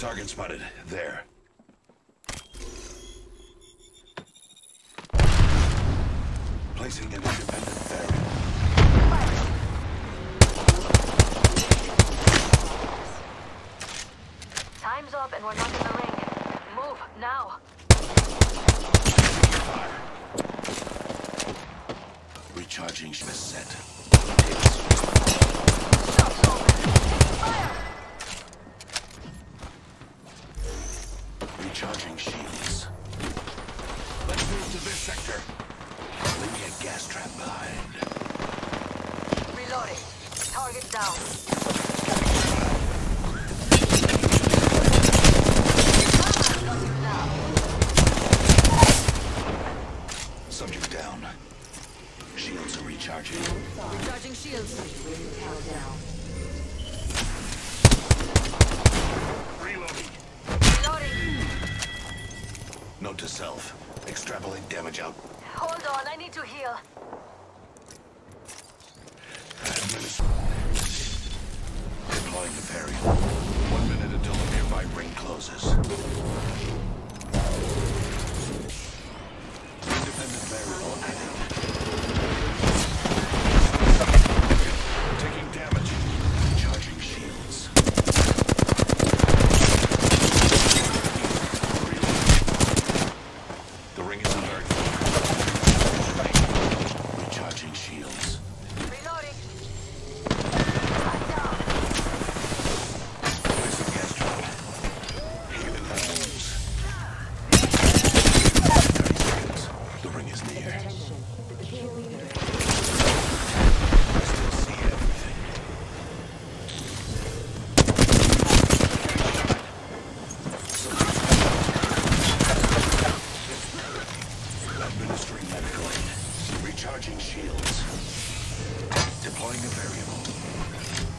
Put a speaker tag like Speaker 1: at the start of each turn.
Speaker 1: Target spotted. There. Placing an independent variable.
Speaker 2: Time's up and we're not in the ring. Move, now.
Speaker 1: Fire. Recharging set.
Speaker 2: Shots open. Fire!
Speaker 1: Recharging shields. Let's move to this sector. Leaving a gas trap behind.
Speaker 2: Reloading. Target down. Got you now.
Speaker 1: Subject down. Shields are recharging.
Speaker 2: Recharging shields.
Speaker 1: Reloading.
Speaker 2: Reloading.
Speaker 1: Note to self. Extrapolate damage out.
Speaker 2: Hold on, I need to heal.
Speaker 1: Deploying the variable. 1 minute until the nearby ring closes. Independent variable added. Taking damage. Charging shields. The ring is under. Recharging shields.
Speaker 2: Reloading.
Speaker 1: The ring is near. I still see everything. Administering medical aid. Recharging shields. Deploying a variable.